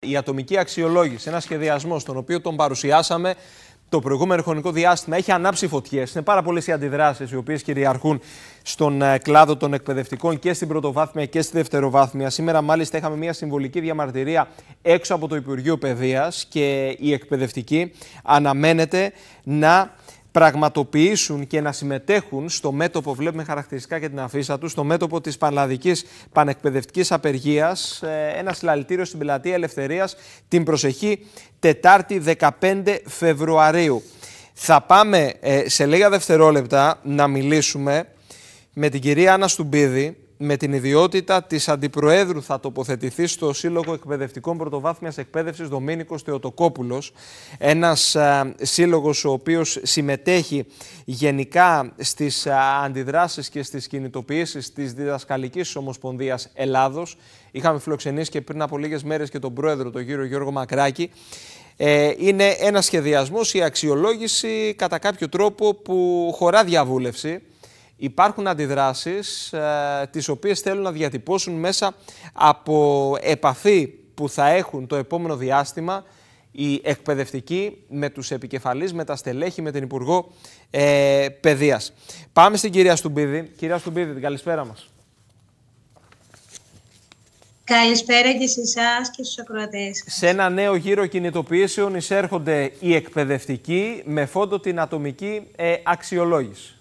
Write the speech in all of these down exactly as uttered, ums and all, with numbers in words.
η ατομική αξιολόγηση, ένα σχεδιασμό τον οποίο τον παρουσιάσαμε το προηγούμενο χρονικό διάστημα, έχει ανάψει φωτιές. Είναι πάρα πολλές οι αντιδράσεις οι οποίες κυριαρχούν στον κλάδο των εκπαιδευτικών και στην πρωτοβάθμια και στη δευτεροβάθμια. Σήμερα, μάλιστα, είχαμε μια συμβολική διαμαρτυρία έξω από το Υπουργείο Παιδείας και οι εκπαιδευτικοί αναμένεται να πραγματοποιήσουν και να συμμετέχουν στο μέτωπο, βλέπουμε χαρακτηριστικά και την αφίσα του, στο μέτωπο της πανελλαδικής πανεκπαιδευτικής απεργίας, ένα συλλαλητήριο στην Πλατεία Ελευθερίας την προσεχή Τετάρτη δεκαπέντε Φεβρουαρίου. Θα πάμε ε, σε λίγα δευτερόλεπτα να μιλήσουμε με την κυρία Άννα Στουμπίδη, με την ιδιότητα της Αντιπροέδρου θα τοποθετηθεί στο Σύλλογο Εκπαιδευτικών Πρωτοβάθμιας Εκπαίδευσης Δομήνικος Θεοτοκόπουλος, ένας α, σύλλογος ο οποίος συμμετέχει γενικά στις α, αντιδράσεις και στις κινητοποιήσεις της Διδασκαλικής Ομοσπονδίας Ελλάδος. Είχαμε φιλοξενήσει και πριν από λίγες μέρες και τον πρόεδρο, τον κύριο Γιώργο Μακράκη. Ε, είναι ένα σχεδιασμός, η αξιολόγηση κατά κάποιο τρόπο που χωρά διαβούλευση. Υπάρχουν αντιδράσεις ε, τις οποίες θέλουν να διατυπώσουν μέσα από επαφή που θα έχουν το επόμενο διάστημα οι εκπαιδευτικοί με τους επικεφαλείς, με τα στελέχη, με την Υπουργό ε, Παιδείας. Πάμε στην κυρία Στουμπίδη. Κυρία Στουμπίδη, την καλησπέρα μας. Καλησπέρα και σε εσάς και στους ακροατές. Σε ένα νέο γύρο κινητοποιήσεων εισέρχονται οι εκπαιδευτικοί με φόντο την ατομική ε, αξιολόγηση.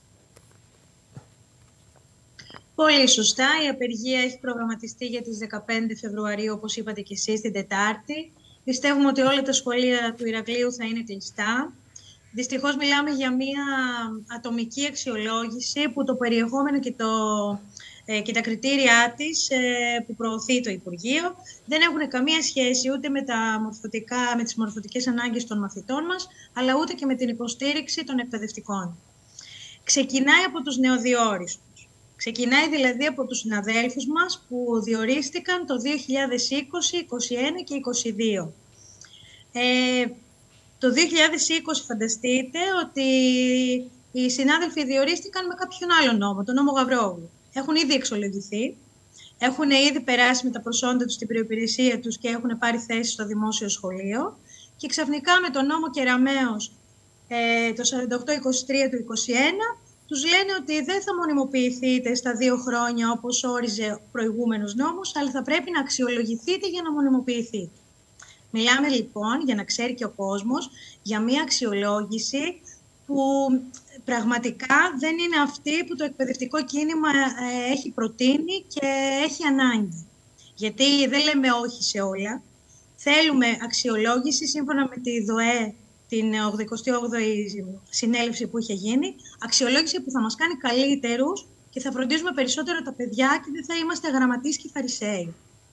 Πολύ σωστά. Η απεργία έχει προγραμματιστεί για τις δεκαπέντε Φεβρουαρίου, όπως είπατε και εσείς, την Τετάρτη. Πιστεύουμε ότι όλα τα σχολεία του Ηρακλείου θα είναι κλειστά. Δυστυχώς μιλάμε για μια ατομική αξιολόγηση που το περιεχόμενο και, το, ε, και τα κριτήριά της ε, που προωθεί το Υπουργείο δεν έχουν καμία σχέση ούτε με, τα μορφωτικά, με τις μορφωτικές ανάγκες των μαθητών μας, αλλά ούτε και με την υποστήριξη των εκπαιδευτικών. Ξεκινάει από τους νεοδιόριστους. Ξεκινάει δηλαδή από τους συναδέλφους μας που διορίστηκαν το δύο χιλιάδες είκοσι, είκοσι ένα και είκοσι δύο. Ε, το δύο χιλιάδες είκοσι φανταστείτε ότι οι συνάδελφοι διορίστηκαν με κάποιον άλλο νόμο, τον νόμο Γαβρόγλου. Έχουν ήδη εξολογηθεί, έχουν ήδη περάσει με τα προσόντα τους στην προϋπηρεσία τους και έχουν πάρει θέση στο δημόσιο σχολείο και ξαφνικά με τον νόμο Κεραμέως ε, το σαράντα οκτώ είκοσι τρία του είκοσι ένα τους λένε ότι δεν θα μονιμοποιηθείτε στα δύο χρόνια όπως όριζε ο προηγούμενος νόμος, αλλά θα πρέπει να αξιολογηθείτε για να μονιμοποιηθείτε. Μιλάμε λοιπόν, για να ξέρει και ο κόσμος, για μια αξιολόγηση που πραγματικά δεν είναι αυτή που το εκπαιδευτικό κίνημα ε, έχει προτείνει και έχει ανάγκη. Γιατί δεν λέμε όχι σε όλα. Θέλουμε αξιολόγηση σύμφωνα με τη ΔΟΕ, την ογδοηκοστή όγδοη συνέλευση που είχε γίνει, αξιολόγηση που θα μας κάνει καλύτερους και θα φροντίζουμε περισσότερο τα παιδιά και δεν θα είμαστε γραμματείς και φαρισαίοι.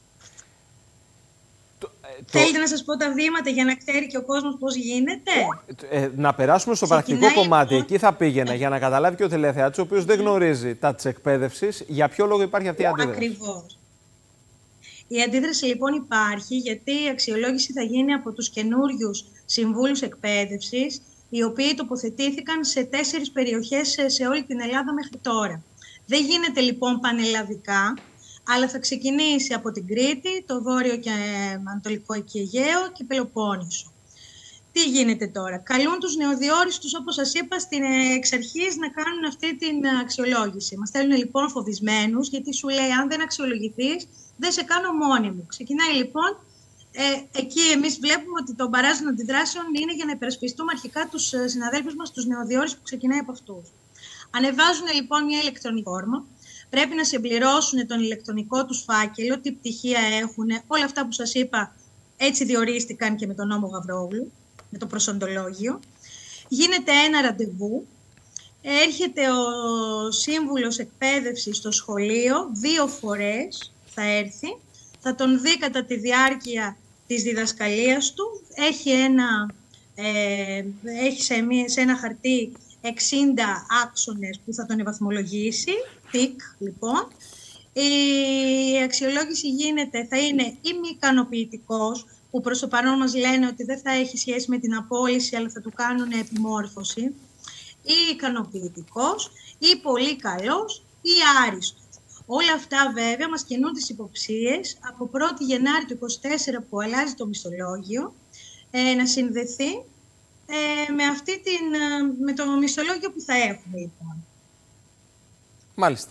Το, ε, το... Θέλετε να σας πω τα βήματα για να ξέρει και ο κόσμος πώς γίνεται. Ε, να περάσουμε στο Ξεκινάει πρακτικό κομμάτι. Λοιπόν... Εκεί θα πήγαινα ε... για να καταλάβει και ο τηλεθεατής, ο οποίος δεν γνωρίζει τα της εκπαίδευσης, για ποιο λόγο υπάρχει αυτή η αντίδραση. Ακριβώς. Η αντίδραση λοιπόν υπάρχει γιατί η αξιολόγηση θα γίνει από τους καινούριους συμβούλους εκπαίδευσης, οι οποίοι τοποθετήθηκαν σε τέσσερις περιοχές σε όλη την Ελλάδα μέχρι τώρα. Δεν γίνεται λοιπόν πανελλαδικά, αλλά θα ξεκινήσει από την Κρήτη, το Βόρειο και Ανατολικό και Αιγαίο και Πελοπόννησο. Τι γίνεται τώρα? Καλούν τους νεοδιόριστους, όπως σας είπα, στην εξ αρχής να κάνουν αυτή την αξιολόγηση. Μας στέλνουν λοιπόν φοβισμένους, γιατί σου λέει αν δεν αξιολογηθείς, δεν σε κάνω μόνη μου. Ξεκινάει λοιπόν, ε, εκεί εμείς βλέπουμε ότι το μπαράζ των αντιδράσεων είναι για να υπερασπιστούμε αρχικά τους συναδέλφους μας, τους νεοδιόριστους που ξεκινάει από αυτούς. Ανεβάζουν λοιπόν μια ηλεκτρονική φόρμα, πρέπει να συμπληρώσουν τον ηλεκτρονικό τους φάκελο, τι πτυχία έχουν, όλα αυτά που σας είπα, έτσι διορίστηκαν και με τον νόμο Γαβρόγλου, με το προσοντολόγιο. Γίνεται ένα ραντεβού, έρχεται ο σύμβουλος εκπαίδευσης στο σχολείο δύο φορές, θα έρθει, θα τον δει κατά τη διάρκεια της διδασκαλίας του, έχει ένα, ε, έχει σε, μία, σε ένα χαρτί εξήντα άξονες που θα τον ευαθμολογήσει, τικ λοιπόν. Η αξιολόγηση γίνεται, θα είναι ή μη ικανοποιητικός, που προς το παρόν μας λένε ότι δεν θα έχει σχέση με την απόλυση, αλλά θα του κάνουν επιμόρφωση, ή ικανοποιητικός, ή πολύ καλός, ή άριστος. Όλα αυτά βέβαια μας κινούν τις υποψίες από πρώτη Γενάρη του είκοσι τέσσερα που αλλάζει το μισθολόγιο ε, να συνδεθεί ε, με, αυτή την, με το μισθολόγιο που θα έχουμε λοιπόν. Μάλιστα.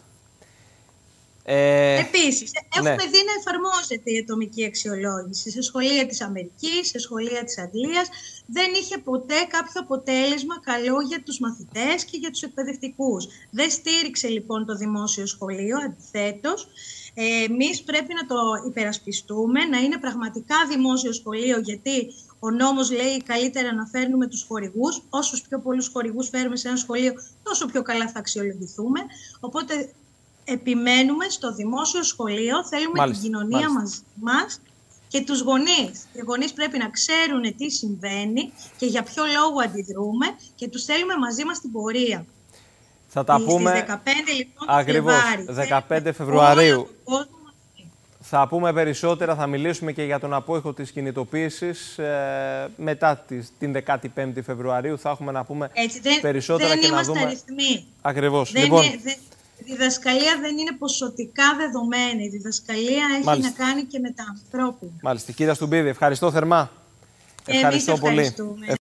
Ε, Επίσης, έχουμε ναι. δει να εφαρμόζεται η ατομική αξιολόγηση σε σχολεία της Αμερικής, σε σχολεία της Αγγλίας. Δεν είχε ποτέ κάποιο αποτέλεσμα καλό για τους μαθητές και για τους εκπαιδευτικούς. Δεν στήριξε λοιπόν το δημόσιο σχολείο, αντιθέτως. Ε, εμείς πρέπει να το υπερασπιστούμε, να είναι πραγματικά δημόσιο σχολείο, γιατί ο νόμος λέει καλύτερα να φέρνουμε τους χορηγούς. Όσους πιο πολλούς χορηγούς φέρουμε σε ένα σχολείο, τόσο πιο καλά θα αξιολογηθούμε. Οπότε επιμένουμε στο δημόσιο σχολείο, θέλουμε μάλιστα, την κοινωνία μας, μας και τους γονείς. Οι γονείς πρέπει να ξέρουν τι συμβαίνει και για ποιο λόγο αντιδρούμε και τους θέλουμε μαζί μας στην πορεία. Θα τα Στις πούμε δεκαπέντε λοιπόν ακριβώς, Φεβρουάριου. δεκαπέντε Φεβρουαρίου. Θα πούμε περισσότερα, θα μιλήσουμε και για τον απόϊχο της κινητοποίησης. Ε, μετά τις, την δεκαπέντε Φεβρουαρίου θα έχουμε να πούμε Έτσι, δεν, περισσότερα δεν και να δούμε... Δεν είμαστε αριθμοί. Ακριβώς. Δεν λοιπόν... είναι, δεν... Η διδασκαλία δεν είναι ποσοτικά δεδομένη. Η διδασκαλία έχει Μάλιστα. να κάνει και με τα ανθρώπινα. Μάλιστα. Κύριε Στουμπίδη, ευχαριστώ θερμά. Ευχαριστώ πολύ.